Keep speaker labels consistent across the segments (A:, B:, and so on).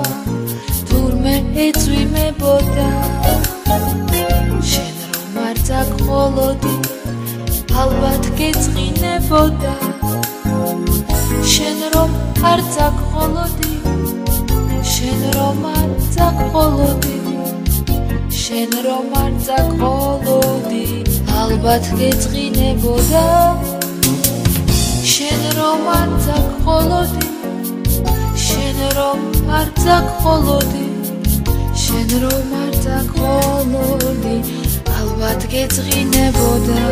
A: სხვა თურმე ეწვიმებოდა შენ რომ არ წაგყოლოდი ალბათ გეწყინებოდა შენ რომ არ წაგყოლოდი შენ რომ არ წაგყოლოდი შენ რომ არ წაგყოლოდი ალბათ გეწყინებოდა შენ რომ არ წაგყოლოდი შენ რომ არ წაგყოლოდი შენ რომ არ წაგყოლოდი ალბათ გეწყინებოდა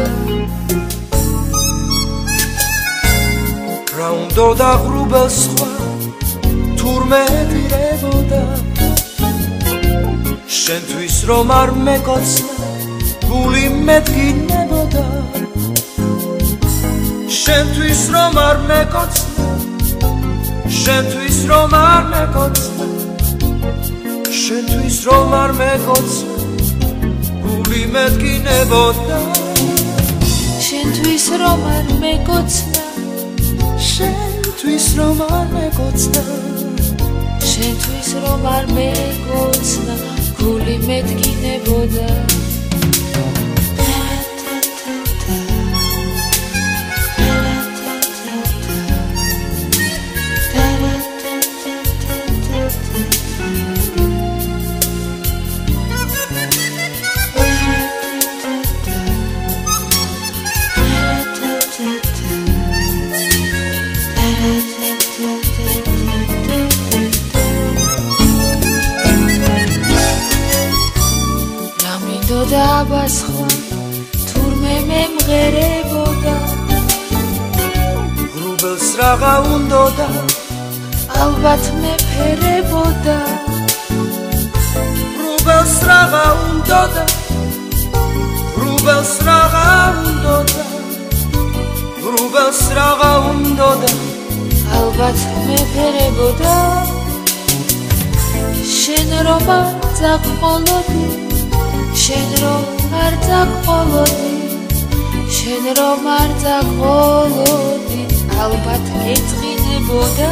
B: რა უნდა ღრუბელს სხვა თურმე ედირებოდა შენთვის რომ არ მეკოცნა გული მედგინებოდა შენთვის რომ არ მეკოცნა შენთვის რომ არ მეკოცნა შენთვის რომ არ მეკოცნა გული მედგინებოდა
A: შენთვის რომ არ მეკოცნა
B: შენთვის რომ არ მეკოცნა
A: შენთვის რომ არ მეკოცნა გული მედგინებოდა და აბასხვა თურმე მემღერებოდა
B: ღრუბელს რაღა უნდოდა
A: ალბათ მეფერებოდა
B: ღრუბელს რაღა უნდოდა ღრუბელს რაღა უნდოდა ღრუბელს რაღა უნდოდა
A: ალბათ მეფერებოდა შენ რომ არ წაგყოლოდი შენ რომ არ წაგყოლოდი შენ რომ არ წაგყოლოდი ალბათ გეწყინებოდა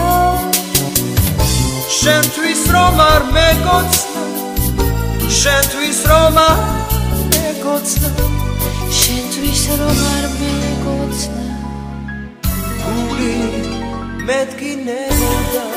B: შენთვის რომ არ მეკოცნა შენთვის რომ არ მეკოცნა
A: შენთვის რომ არ მეკოცნა
B: გული მედგინებოდა